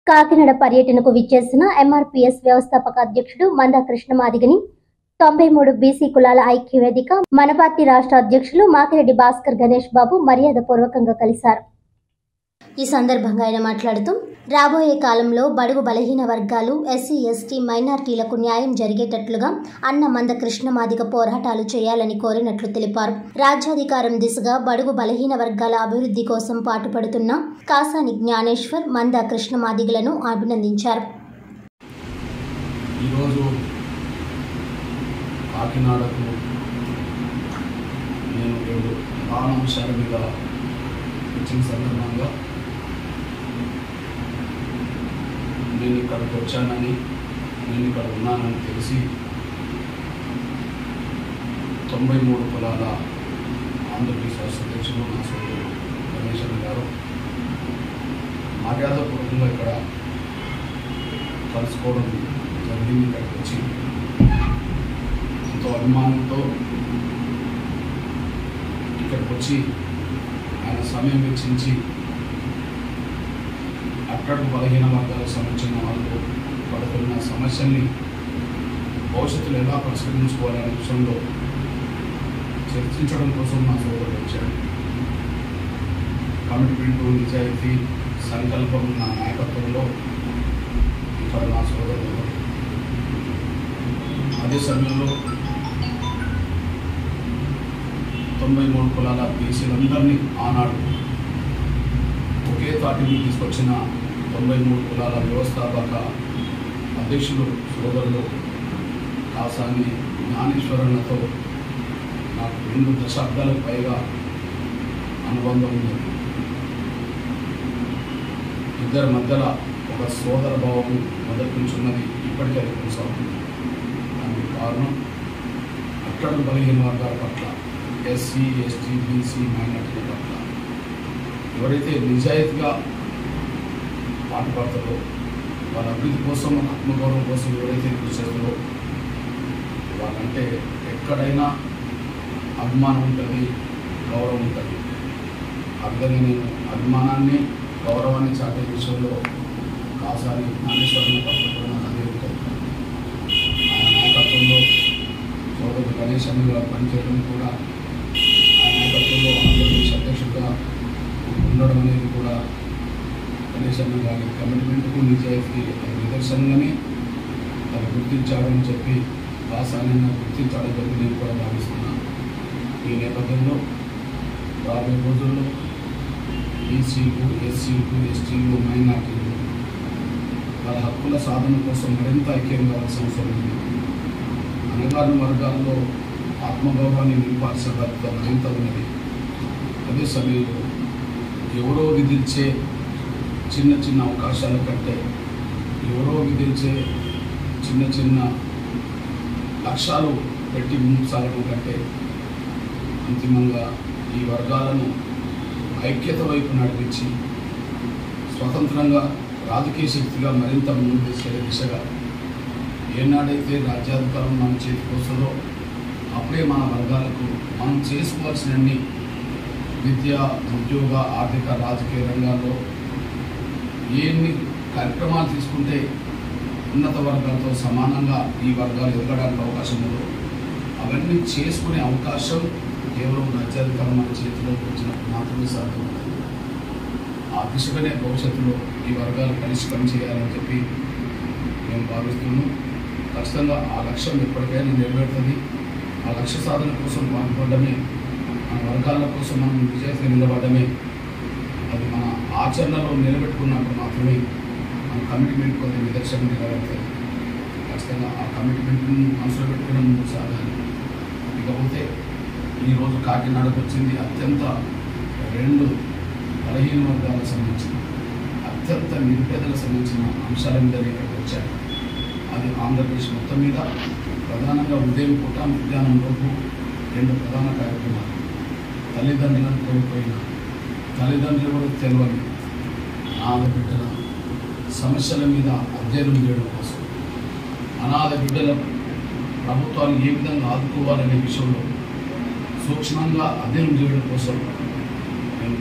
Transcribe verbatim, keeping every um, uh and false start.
కాకినాడ పర్యటనకు విచ్చేసిన ఎంఆర్పీఎస్ వ్యవస్థాపక అధ్యక్షుడు మందా కృష్ణమాదిగని తొంభై మూడు బీసీ కులాల ఐక్య వేదిక మన పార్టీ రాష్ట్ర అధ్యక్షులు మాకిరెడ్డి భాస్కర్ గణేష్ బాబు మర్యాదపూర్వకంగా కలిశారు. ఈ సందర్భంగా ఆయన మాట్లాడుతూ రాబోయే కాలంలో బడుగు బలహీన వర్గాలు, ఎస్సీ ఎస్టీ మైనార్టీలకు న్యాయం జరిగేటట్లుగా అన్న మంద కృష్ణమాదిగ పోరాటాలు చేయాలని కోరినట్లు తెలిపారు. రాజ్యాధికారం దిశగా బడుగు బలహీన వర్గాల అభివృద్ధి కోసం పాటుపడుతున్న కాసాని జ్ఞానేశ్వర్, మంద కృష్ణమాదిగలను అభినందించారు. కాకినాడకు నేను ఏడు ప్రధాన అంశాల మీద వచ్చిన సందర్భంగా నేను ఇక్కడికి వచ్చానని, నేను ఇక్కడ ఉన్నానని తెలిసి తొంభై మూడు కులాల ఆంధ్రప్రదేశ్ రాష్ట్ర అధ్యక్షులు నా సోదరుడు గణేష్ గారు మర్యాదపూర్వకంగా ఇక్కడ కలుసుకోవడం జరిగింది. ఇక్కడికి వచ్చి ఎంతో అభిమానంతో ఇక్కడికి వచ్చి ఆయన సమయం వెచ్చించి అక్కడకు బలహీన వర్గాలకు సంబంధించిన వాళ్ళు పడుతున్న సమస్యల్ని భవిష్యత్తులో ఎలా పరిష్కరించుకోవాలనే విషయంలో చర్చించడం కోసం నా సోదరుడు వచ్చాడు. కమిట్మెంట్, నిజాయితీ, సంకల్పం నా నాయకత్వంలో ఇక్కడ నా సోదరుడు. అదే సమయంలో తొంభై మూడు కులాల బీసీలందరినీ ఆనాడు ఒకే తాటిని తీసుకొచ్చిన తొంభై మూడు కులాల వ్యవస్థాపక అధ్యక్షులు సోదరులు కాసాని జ్ఞానేశ్వరులతో నాకు రెండు దశాబ్దాలకు పైగా అనుబంధం ఉంది. ఇద్దరి మధ్యలో ఒక సోదర భావం మొదటి నుంచి ఉన్నది, ఇప్పటికీ అది కొనసాగుతుంది. దానికి కారణం అక్కడ బలహీన వర్గాల పట్ల, ఎస్సీ ఎస్టీ బీసీ మైనార్టీల పట్ల ఎవరైతే నిజాయితీగా పాటుపడతారో, వాళ్ళ అభివృద్ధి కోసం, ఆత్మగౌరవం కోసం ఎవరైతే కృషి చేస్తారో వాళ్ళంటే ఎక్కడైనా అభిమానం ఉంటుంది, గౌరవం ఉంటుంది. ఆ విధంగా నేను అభిమానాన్ని, గౌరవాన్ని చాటే విషయంలో కాసాని జ్ఞానేశ్వరుని పట్ల కూడా నాకు అదే ఉంటుంది. ఆయన నాయకత్వంలో సోదరుడు గణేష్ అన్న గారు పనిచేయడం కూడా, ఆయన నాయకత్వంలో ఆంధ్రప్రదేశ్ అధ్యక్షుడిగా ఉండడం అనేది కూడా గణేష్ అన్న గారి కమిట్మెంట్కు, నిజాయితీ నిదర్శనంగానే అది గుర్తించాడని చెప్పి కాసాని గుర్తించడం జరిగి నేను కూడా భావిస్తున్నాను. ఈ నేపథ్యంలో రాబోయే రోజుల్లో బీసీలు, ఎస్సీలు, ఎస్టీలు, మైనార్టీలు వాళ్ళ హక్కుల సాధన కోసం మరింత ఐక్యం కావాల్సిన అవసరం ఉంది. అణగారిన వర్గాల్లో ఆత్మగౌరవాన్ని నింపాల్సిన బాధ్యత మరింత ఉన్నది. అదే సమయంలో ఎవరో విధించే చిన్న చిన్న అవకాశాల కంటే, ఎవరో విధించే చిన్న చిన్న లక్ష్యాలు పెట్టి ముందుకు సాగడం కంటే అంతిమంగా ఈ వర్గాలను ఐక్యత వైపు నడిపించి స్వతంత్రంగా రాజకీయ శక్తిగా మరింత ముందుకు తీసుకెళ్లే దిశగా ఏనాడైతే రాజ్యాధికారం మన చేతికి వస్తుందో అప్పుడే మన వర్గాలకు మనం చేసుకోవాల్సినన్ని విద్య, ఉద్యోగ, ఆర్థిక, రాజకీయ రంగాల్లో ఎన్ని కార్యక్రమాలు తీసుకుంటే ఉన్నత వర్గాలతో సమానంగా ఈ వర్గాలు ఎదగడానికి అవకాశం ఉందో అవన్నీ చేసుకునే అవకాశం కేవలం రాజ్యాధికారం మన చేతిలోకి వచ్చినప్పుడు మాత్రమే సాధ్యమవుతుంది. ఆ దిశగానే భవిష్యత్తులో ఈ వర్గాలు కలిసి పనిచేయాలని చెప్పి మేము భావిస్తున్నాం. ఖచ్చితంగా ఆ లక్ష్యం ఎప్పటికైనా నెరవేరుతుంది. ఆ లక్ష్య సాధన కోసం పాటుపడమే, మన వర్గాల కోసం మనం విజయంగా నిలబడమే, అది మన ఆచరణలో నిలబెట్టుకున్నప్పుడు మాత్రమే మన కమిట్మెంట్ కొంత నిదర్శనం నిలబడుతుంది. ఖచ్చితంగా ఆ కమిట్మెంట్ను మనసులో పెట్టుకుని ముందుకు సాగాలి. ఇకపోతే ఈరోజు కాకినాడకు వచ్చింది అత్యంత రెండు బలహీన వర్గాలకు సంబంధించిన, అత్యంత నిరుపేదలకు సంబంధించిన అంశాల మీద ఇక్కడికి వచ్చారు. అది ఆంధ్రప్రదేశ్ మొత్తం మీద ప్రధానంగా ఉదయం పూట, మధ్యాహ్నం లోపు రెండు ప్రధాన కార్యక్రమాలు. తల్లిదండ్రులను కోల్పోయిన, తల్లిదండ్రులు కూడా తెలియని అనాథ బిడ్డల సమస్యల మీద అధ్యయనం చేయడం కోసం, అనాథ బిడ్డల ప్రభుత్వాలు ఏ విధంగా ఆదుకోవాలనే విషయంలో సూక్ష్మంగా అధ్యయనం చేయడం కోసం